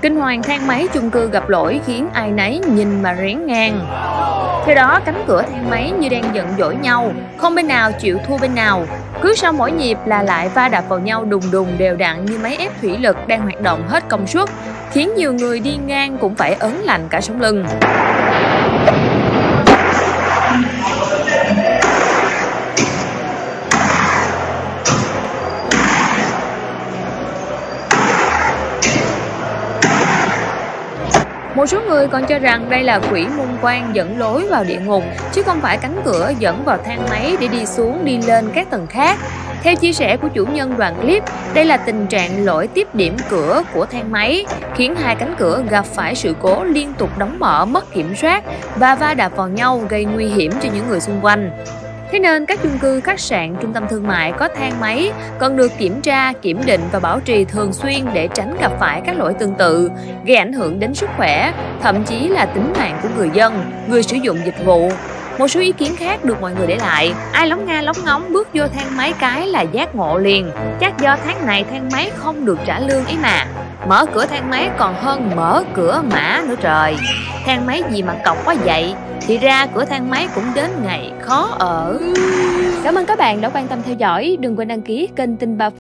Kinh hoàng thang máy chung cư gặp lỗi khiến ai nấy nhìn mà rén ngang. Theo đó, cánh cửa thang máy như đang giận dỗi nhau, không bên nào chịu thua bên nào. Cứ sau mỗi nhịp là lại va đập vào nhau đùng đùng đều đặn như máy ép thủy lực đang hoạt động hết công suất, khiến nhiều người đi ngang cũng phải ớn lạnh cả sống lưng. Một số người còn cho rằng đây là quỷ môn quan dẫn lối vào địa ngục, chứ không phải cánh cửa dẫn vào thang máy để đi xuống đi lên các tầng khác. Theo chia sẻ của chủ nhân đoạn clip, đây là tình trạng lỗi tiếp điểm cửa của thang máy, khiến hai cánh cửa gặp phải sự cố liên tục đóng mở mất kiểm soát và va đập vào nhau gây nguy hiểm cho những người xung quanh. Thế nên các chung cư, khách sạn, trung tâm thương mại có thang máy cần được kiểm tra, kiểm định và bảo trì thường xuyên để tránh gặp phải các lỗi tương tự, gây ảnh hưởng đến sức khỏe, thậm chí là tính mạng của người dân, người sử dụng dịch vụ. Một số ý kiến khác được mọi người để lại. Ai lóng nga lóng ngóng bước vô thang máy cái là giác ngộ liền. Chắc do tháng này thang máy không được trả lương ấy mà. Mở cửa thang máy còn hơn mở cửa mã nữa trời. Thang máy gì mà cọc quá vậy? Thì ra cửa thang máy cũng đến ngày khó ở. Cảm ơn các bạn đã quan tâm theo dõi. Đừng quên đăng ký kênh Tin Ba